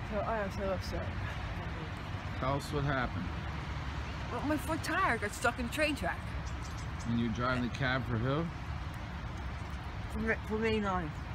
So I am so upset. Tell us what happened. Well, my front tire got stuck in the train track. And you driving the cab for who? For Manayunk.